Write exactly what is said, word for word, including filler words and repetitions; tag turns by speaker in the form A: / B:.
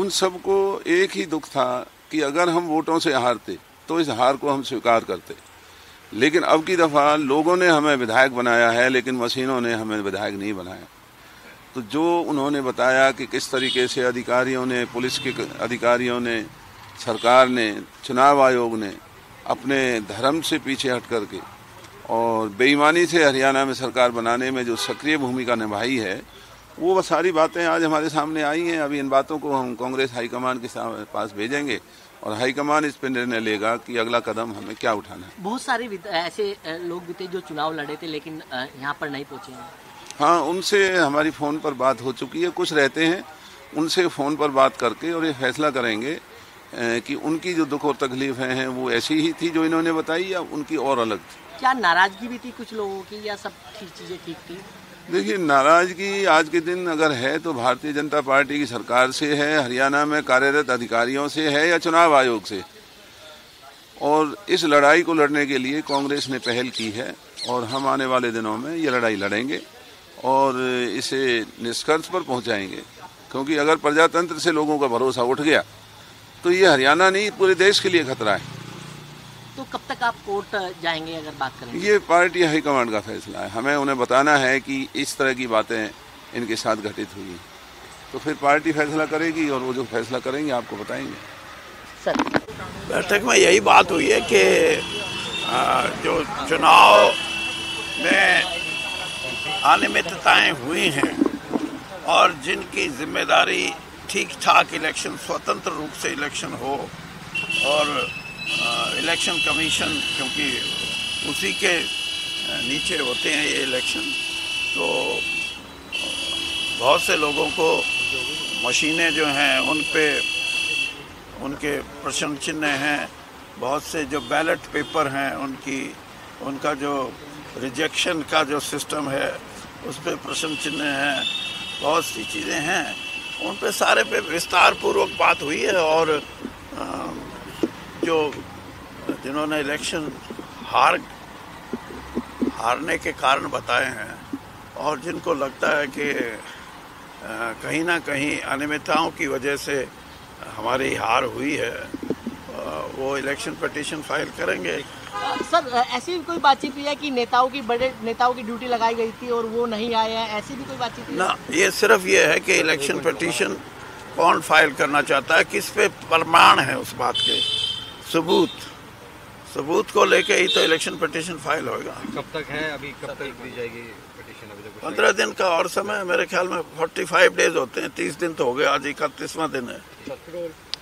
A: उन सबको एक ही दुख था कि अगर हम वोटों से हारते तो इस हार को हम स्वीकार करते, लेकिन अब की दफ़ा लोगों ने हमें विधायक बनाया है लेकिन मशीनों ने हमें विधायक नहीं बनाया। तो जो उन्होंने बताया कि किस तरीके से अधिकारियों ने, पुलिस के अधिकारियों ने, सरकार ने, चुनाव आयोग ने अपने धर्म से पीछे हट करके और बेईमानी से हरियाणा में सरकार बनाने में जो सक्रिय भूमिका निभाई है, वो सारी बातें आज हमारे सामने आई हैं। अभी इन बातों को हम कांग्रेस हाईकमान के पास भेजेंगे और हाईकमान इस पर निर्णय लेगा कि अगला कदम हमें क्या उठाना है।
B: बहुत सारे ऐसे लोग भी थे जो चुनाव लड़े थे लेकिन यहाँ पर नहीं पहुँचे हैं।
A: हाँ, उनसे हमारी फ़ोन पर बात हो चुकी है। कुछ रहते हैं, उनसे फ़ोन पर बात करके और ये फैसला करेंगे कि उनकी जो दुख और तकलीफ़ें हैं वो ऐसी ही थी जो इन्होंने बताई या उनकी और अलग थी।
B: क्या नाराज़गी भी थी कुछ लोगों की या सब ठीक चीज़ें ठीक थी?
A: देखिए, नाराज़गी आज के दिन अगर है तो भारतीय जनता पार्टी की सरकार से है, हरियाणा में कार्यरत अधिकारियों से है या चुनाव आयोग से। और इस लड़ाई को लड़ने के लिए कांग्रेस ने पहल की है और हम आने वाले दिनों में ये लड़ाई लड़ेंगे और इसे निष्कर्ष पर पहुंचाएंगे, क्योंकि अगर प्रजातंत्र से लोगों का भरोसा उठ गया तो ये हरियाणा नहीं पूरे देश के लिए खतरा है।
B: तो कब तक आप कोर्ट जाएंगे अगर बात करें?
A: ये पार्टी हाईकमांड का फैसला है। हमें उन्हें बताना है कि इस तरह की बातें इनके साथ घटित हुई, तो फिर पार्टी फैसला करेगी और वो जो फैसला करेंगे आपको बताएंगे।
B: सर,
C: बैठक में यही बात हुई है कि जो चुनाव में अनियमितताएं हुई हैं और जिनकी जिम्मेदारी ठीक ठाक इलेक्शन, स्वतंत्र रूप से इलेक्शन हो और इलेक्शन कमीशन, क्योंकि उसी के नीचे होते हैं ये इलेक्शन, तो बहुत से लोगों को मशीनें जो हैं उन पे उनके प्रश्न चिन्ह हैं, बहुत से जो बैलेट पेपर हैं उनकी उनका जो रिजेक्शन का जो सिस्टम है उस पर प्रश्न चिन्ह हैं, बहुत सी चीज़ें हैं, उन पे सारे पे विस्तार पूर्वक बात हुई है। और जो जिन्होंने इलेक्शन हार हारने के कारण बताए हैं और जिनको लगता है कि कहीं ना कहीं अनियमितताओं की वजह से हमारी हार हुई है, वो इलेक्शन पिटीशन फाइल करेंगे।
B: सर, ऐसी भी कोई बातचीत हुई है कि नेताओं की बड़े नेताओं की ड्यूटी लगाई गई थी और वो नहीं आए हैं, ऐसी भी कोई बातचीत हुई?
C: ना, ये सिर्फ ये है कि इलेक्शन पिटीशन कौन फाइल करना चाहता है, किस पे प्रमाण है उस बात के, सबूत सबूत को लेके ही तो इलेक्शन पिटीशन फाइल होगा।
D: कब तक है अभी, कब तक दी जाएगी पिटीशन? अभी तक
C: पंद्रह दिन का और समय, मेरे ख्याल में फोर्टी फाइव डेज होते हैं, तीस दिन तो हो गए, आज इकतीसवां दिन है।